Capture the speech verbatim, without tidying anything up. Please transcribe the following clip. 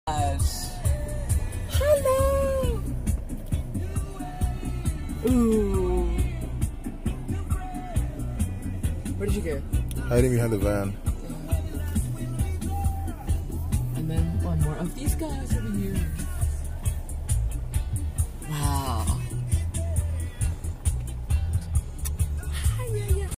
Hello! Ooh. Where did you go? Hiding behind the van. And then one more of these guys over here.